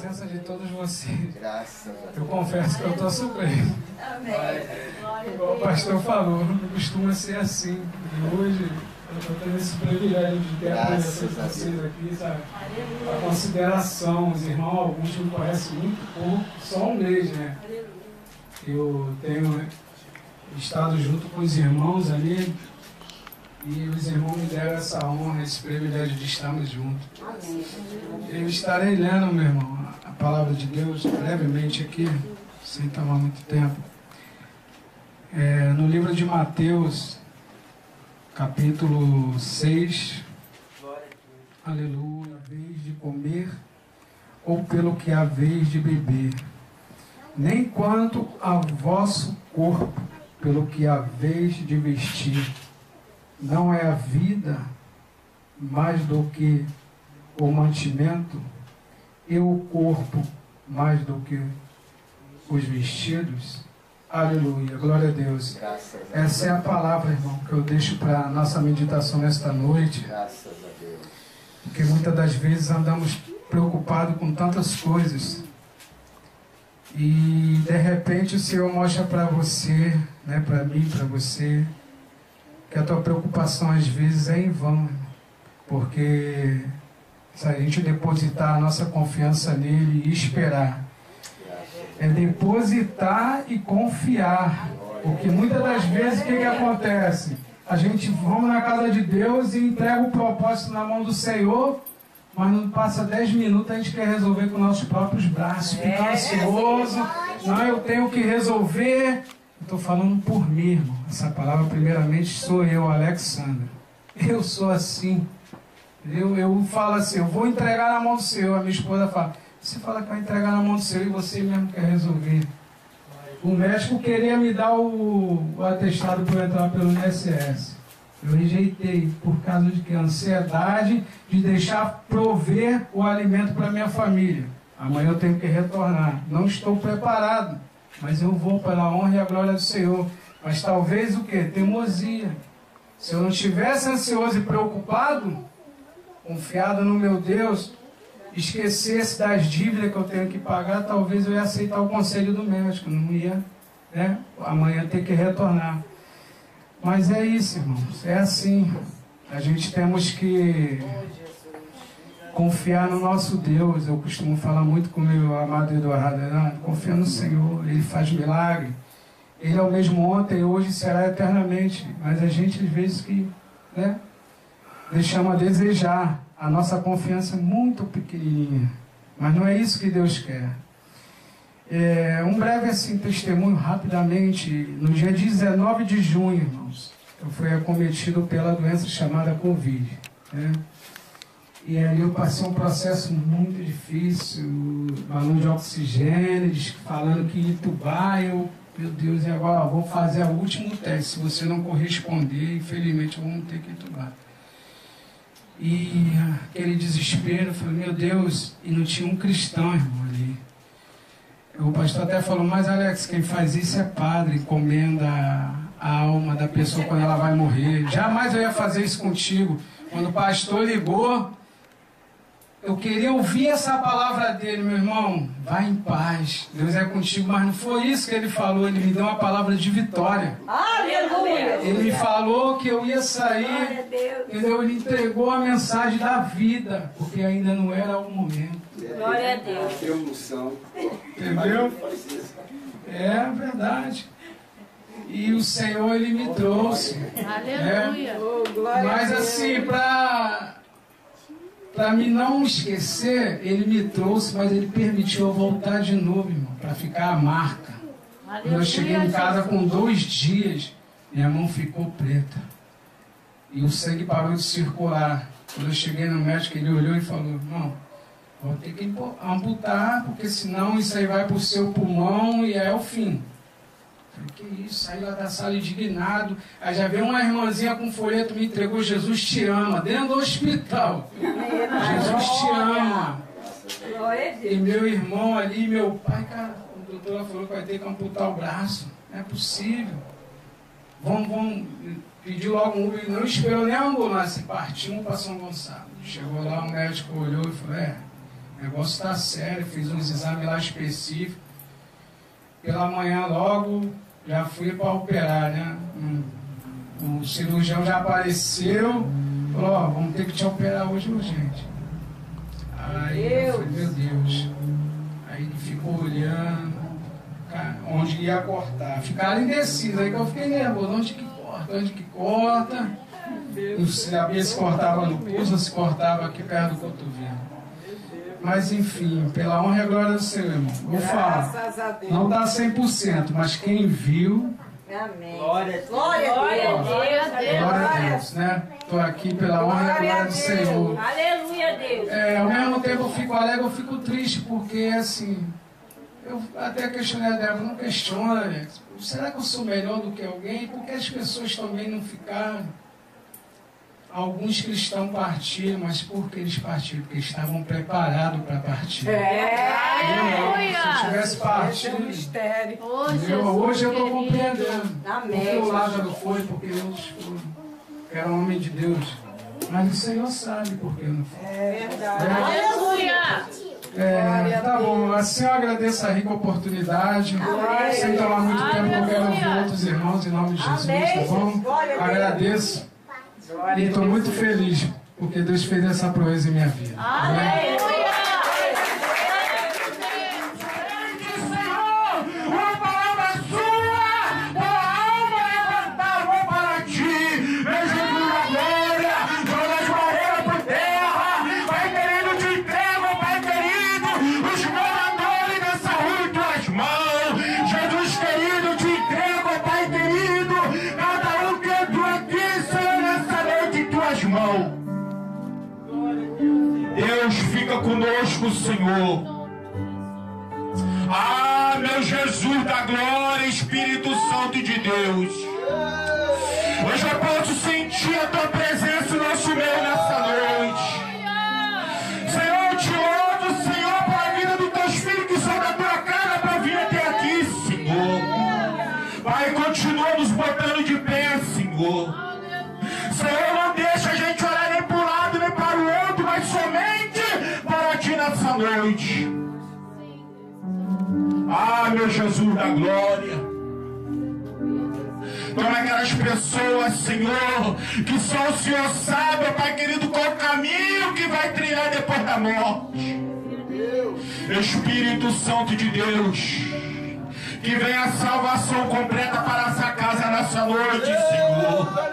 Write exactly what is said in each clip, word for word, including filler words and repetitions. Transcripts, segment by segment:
presença de todos vocês. Graças a Deus. Eu confesso que eu estou surpreso. Amém. Igual o pastor falou, não costuma ser assim. E hoje eu estou tendo esse privilégio de ter a presença de vocês aqui, sabe? A consideração, os irmãos, alguns me conhecem muito pouco, só um mês, né? Eu tenho estado junto com os irmãos ali e os irmãos me deram essa honra, esse privilégio de estarmos juntos. Eu estarei lendo, meu irmão, a palavra de Deus brevemente aqui, sem tomar muito tempo. É, no livro de Mateus, capítulo seis, aleluia, a vez de comer ou pelo que há vez de beber, nem quanto ao vosso corpo, pelo que há vez de vestir. Não é a vida mais do que o mantimento, e o corpo mais do que os vestidos? Aleluia, glória a Deus. Essa é a palavra, irmão, que eu deixo para a nossa meditação nesta noite. Graças a Deus. Porque muitas das vezes andamos preocupados com tantas coisas. E de repente o Senhor mostra para você, né, para mim, para você, que a tua preocupação às vezes é em vão. Porque se a gente depositar a nossa confiança nele e esperar, é depositar e confiar. Porque muitas das vezes o que, que acontece? A gente vamos na casa de Deus e entrega o propósito na mão do Senhor, mas não passa dez minutos, a gente quer resolver com nossos próprios braços, fica ansioso. Não, eu tenho que resolver. Estou falando por mim, irmão. Essa palavra primeiramente sou eu, Alexandre. Eu sou assim. Eu, eu falo assim, eu vou entregar na mão do Senhor. A minha esposa fala, você fala que vai entregar na mão do Senhor e você mesmo quer resolver. O médico queria me dar o, o atestado para eu entrar pelo I N S S. Eu rejeitei por causa de que? Ansiedade de deixar prover o alimento para minha família. Amanhã eu tenho que retornar. Não estou preparado, mas eu vou pela honra e a glória do Senhor. Mas talvez o que? Teimosia. Se eu não estivesse ansioso e preocupado, confiado no meu Deus, esquecesse das dívidas que eu tenho que pagar, talvez eu ia aceitar o conselho do médico, não ia, né, amanhã ter que retornar. Mas é isso, irmãos, é assim. A gente temos que confiar no nosso Deus. Eu costumo falar muito com o meu amado Eduardo, né? Confia no Senhor, Ele faz milagre. Ele é o mesmo ontem, hoje e será eternamente. Mas a gente, às vezes, que, né, deixamos a desejar. A nossa confiança é muito pequenininha. Mas não é isso que Deus quer. É, um breve assim, testemunho, rapidamente. No dia dezenove de junho, irmãos, eu fui acometido pela doença chamada Covid, né? E ali eu passei um processo muito difícil, balão de oxigênio, falando que ia entubar. Eu, meu Deus, e agora ó, vou fazer o último teste. Se você não corresponder, infelizmente vamos ter que entubar. E aquele desespero, eu falei, meu Deus, e não tinha um cristão, irmão, ali. O pastor até falou, mas Alex, quem faz isso é padre, encomenda a alma da pessoa quando ela vai morrer. Jamais eu ia fazer isso contigo. Quando o pastor ligou, eu queria ouvir essa palavra dele, meu irmão, vai em paz, Deus é contigo, mas não foi isso que ele falou, ele me deu uma palavra de vitória. Aleluia! Ele me falou que eu ia sair, entendeu? Ele entregou a mensagem da vida, porque ainda não era o momento. Glória a Deus. Emoção. Entendeu? É verdade. E o Senhor, Ele me trouxe. Aleluia. Né? Oh, mas assim, para para me não esquecer, Ele me trouxe, mas Ele permitiu eu voltar de novo, irmão, para ficar a marca. Quando eu cheguei em casa com dois dias, minha mão ficou preta. E o sangue parou de circular. Quando eu cheguei no médico, ele olhou e falou, irmão, vou ter que amputar, porque senão isso aí vai para o seu pulmão e é o fim. Falei, que isso? Saí lá da sala indignado. Aí já veio uma irmãzinha com folheto, me entregou, Jesus te ama, dentro do hospital. Jesus te ama. E meu irmão ali, meu pai, cara, o doutor falou que vai ter que amputar o braço. Não é possível. Vamos, vamos. Pediu logo um Uber, não esperou nem a ambulância, partimos para São Gonçalo. Chegou lá, o médico olhou e falou, é, o negócio está sério, fiz uns exames lá específicos. Pela manhã logo já fui para operar, né? Um, o cirurgião já apareceu, falou, ó, vamos ter que te operar hoje urgente. Aí eu falei, meu Deus. Aí ele ficou olhando onde ia cortar. Ficaram indecisos, aí que eu fiquei nervoso, onde que corta, onde que corta. Não sabia se cortava no pulso ou se cortava aqui perto do cotovelo. Mas enfim, pela honra e a glória do Senhor, irmão. Vou falar, não está cem por cento, mas quem viu... Amém. Glória a Deus. Glória a Deus. Glória a Deus, né? Estou aqui pela honra e a glória do Senhor. Aleluia, Deus. É, ao mesmo tempo eu fico alegre, eu fico triste, porque assim... Eu até questionei a Débora, não questiona, né? Será que eu sou melhor do que alguém? Por que as pessoas também não ficaram? Alguns cristãos partiram, mas por que eles partiram? Porque estavam preparados para partir. É. Eu, se eu tivesse partido, entendeu? Hoje eu estou compreendendo. Porque o Lázaro foi, porque Deus foi. Era um homem de Deus. Mas o Senhor sabe por que não foi. É verdade. Aleluia. É, tá bom, assim eu agradeço a rica oportunidade. Sem tomar muito tempo, eu quero ouvir outros irmãos em nome de Jesus, tá bom? Agradeço. E estou muito feliz, porque Deus fez essa proeza em minha vida. Amém? Uma palavra sua, tua alma levantar, vou para ti, meu Jesus da glória, joga as barreiras por terra, Pai querido, te entrego, Pai querido, os moradores dessa rua em tuas mãos, Jesus querido, te entrego, Pai querido, cada um que entrou aqui, Senhor, nessa noite em tuas mãos. Deus fica conosco, Senhor. Ah, meu Jesus da glória, Espírito Santo de Deus. Hoje eu posso sentir a tua presença no nosso meio nessa noite. Senhor, eu te louvo, Senhor, pela vida dos teus filhos que são da tua casa para vir até aqui, Senhor. Pai, continua nos botando de pé, Senhor. Senhor, não deixa a gente olhar nem para um lado nem para o outro, mas somente para ti nessa noite. Ah, meu Jesus da glória. Toma aquelas pessoas, Senhor, que só o Senhor sabe, Pai querido, qual o caminho que vai trilhar depois da morte. Espírito Santo de Deus, que venha a salvação completa para essa casa nessa noite, Senhor.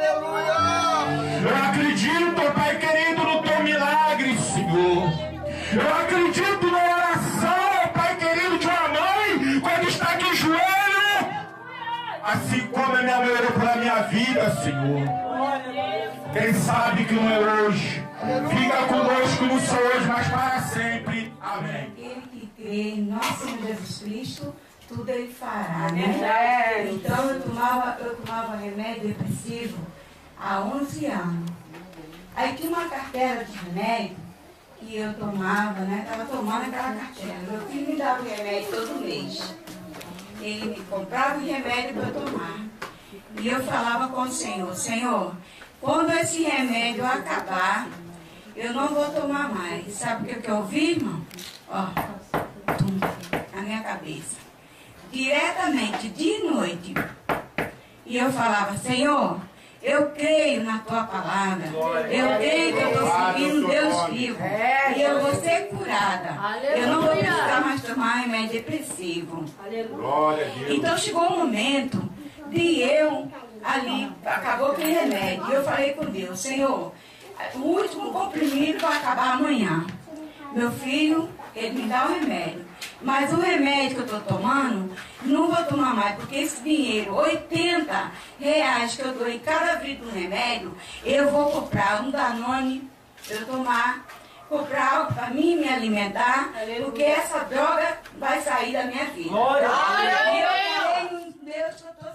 Eu acredito, Pai querido, no teu milagre, Senhor. Eu acredito na oração, Pai querido, de uma mãe quando está aqui em joelho, assim como a minha mãe orou pela minha vida, Senhor. Quem sabe que não é hoje, fica conosco no Senhor hoje, mas para sempre. Amém. Aquele que crê em nosso Senhor Jesus Cristo, tudo Ele fará, né? Então eu tomava, eu tomava remédio depressivo há onze anos. Aí tinha uma cartela de remédio que eu tomava, né? Estava tomando aquela cartela. Meu filho me dava o remédio todo mês. Ele me comprava o remédio para eu tomar. E eu falava com o Senhor, Senhor, quando esse remédio acabar, eu não vou tomar mais. Sabe o que eu ouvi, irmão? Ó, tum, na minha cabeça. Diretamente, de noite. E eu falava, Senhor, eu creio na tua palavra. Eu creio que eu estou seguindo Deus vivo. E eu vou ser curada. Eu não vou precisar mais tomar remédio depressivo. Então chegou um momento de eu ali, acabou aquele remédio. E eu falei com Deus, Senhor, o último comprimido vai acabar amanhã. Meu filho, ele me dá o remédio. Mas o remédio que eu estou tomando, não vou tomar mais, porque esse dinheiro, oitenta reais que eu dou em cada vidro do remédio, eu vou comprar um Danone, eu tomar, comprar algo para mim me alimentar, porque essa droga vai sair da minha vida. E eu falei, Deus, que eu estou